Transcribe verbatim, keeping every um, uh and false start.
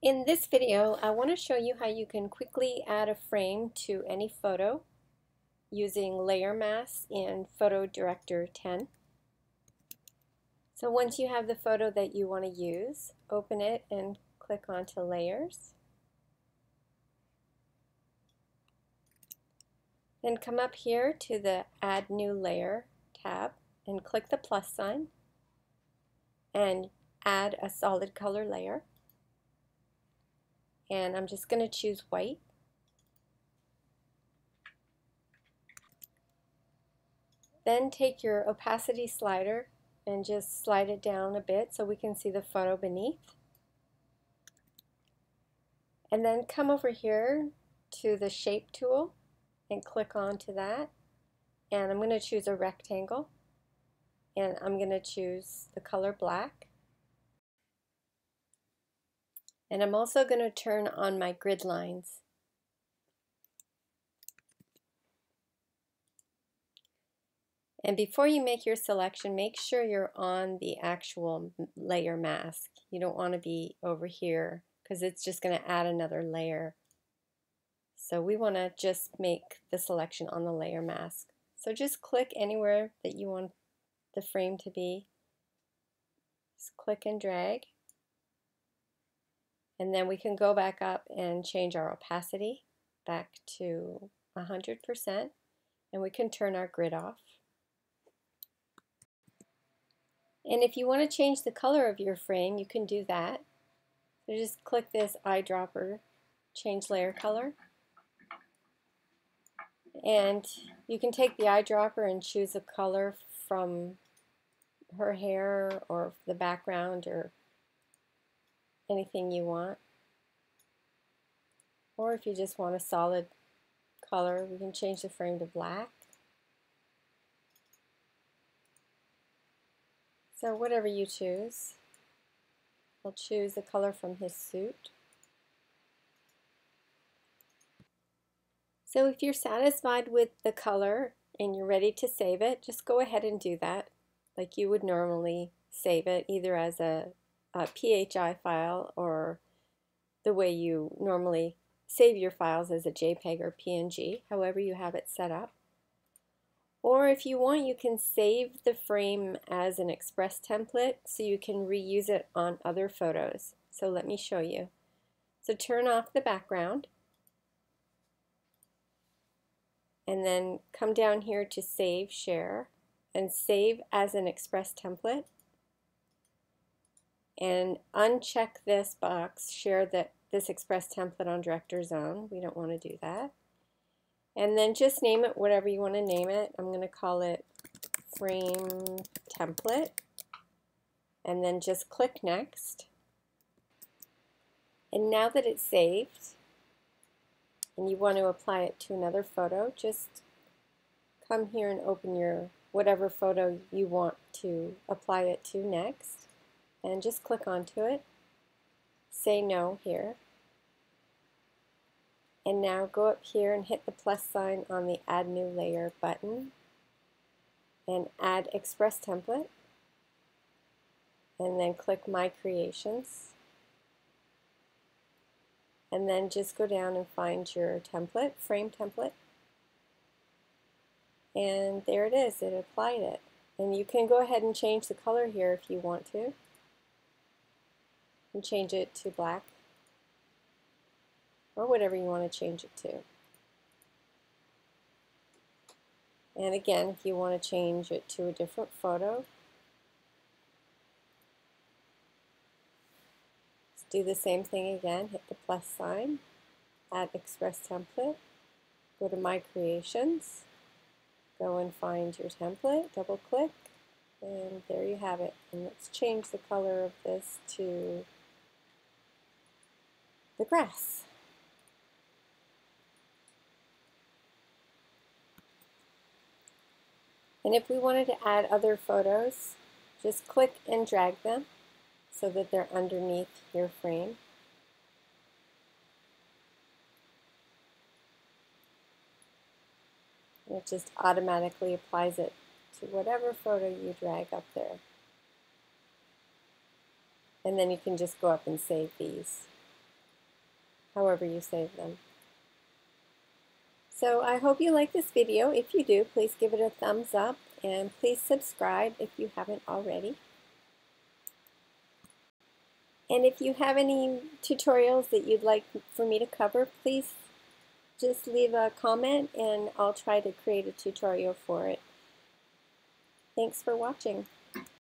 In this video, I want to show you how you can quickly add a frame to any photo using layer mask in PhotoDirector ten. So once you have the photo that you want to use, open it and click onto Layers. Then come up here to the Add New Layer tab and click the plus sign and add a solid color layer. And I'm just going to choose white. Then take your opacity slider and just slide it down a bit so we can see the photo beneath. And then come over here to the shape tool and click onto that. And I'm going to choose a rectangle. And I'm going to choose the color black. And I'm also going to turn on my grid lines. And before you make your selection, make sure you're on the actual layer mask. You don't want to be over here because it's just going to add another layer. So we want to just make the selection on the layer mask. So just click anywhere that you want the frame to be. Just click and drag. And then we can go back up and change our opacity back to one hundred percent. And we can turn our grid off. And if you want to change the color of your frame, you can do that. So just click this eyedropper, change layer color. And you can take the eyedropper and choose a color from her hair or the background or anything you want. Or if you just want a solid color, we can change the frame to black. So whatever you choose. I'll choose the color from his suit. So if you're satisfied with the color and you're ready to save it, just go ahead and do that like you would normally save it, either as a, a P H I file or the way you normally save your files as a JPEG or P N G, however you have it set up. Or if you want, you can save the frame as an Express template so you can reuse it on other photos. So let me show you. So turn off the background and then come down here to Save Share and save as an Express template and uncheck this box, share that this Express template on Director Zone. We don't want to do that. And then just name it whatever you want to name it. I'm going to call it Frame Template. And then just click Next. And now that it's saved, and you want to apply it to another photo, just come here and open your whatever photo you want to apply it to next. And just click onto it. Say no here. And now go up here and hit the plus sign on the Add New Layer button and add Express Template. And then click My Creations. And then just go down and find your template, Frame Template. And there it is, it applied it. And you can go ahead and change the color here if you want to. And change it to black, or whatever you want to change it to. And again, if you want to change it to a different photo, let's do the same thing again. Hit the plus sign, add Express Template, go to My Creations, go and find your template, double click, and there you have it. And let's change the color of this to the grass. And if we wanted to add other photos, just click and drag them so that they're underneath your frame. And it just automatically applies it to whatever photo you drag up there. And then you can just go up and save these. however you save them. So I hope you like this video. If you do, please give it a thumbs up and please subscribe if you haven't already. And if you have any tutorials that you'd like for me to cover, please just leave a comment and I'll try to create a tutorial for it. Thanks for watching.